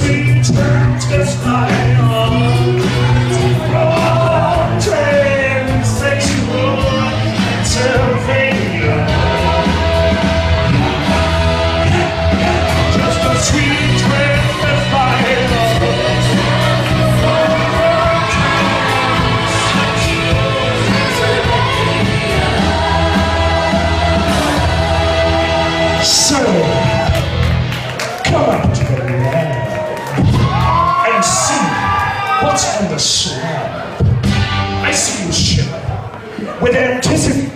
sweet transvestite from transsexual Pennsylvania. Just a sweet transvestite So, come up to the lab and see what's on the slab. I see you shiver with anticipation.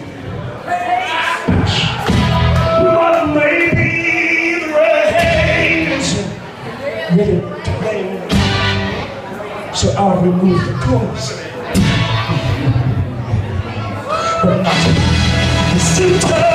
But maybe the rain is ready to rain. So I'll remove the clothes. But not the suit.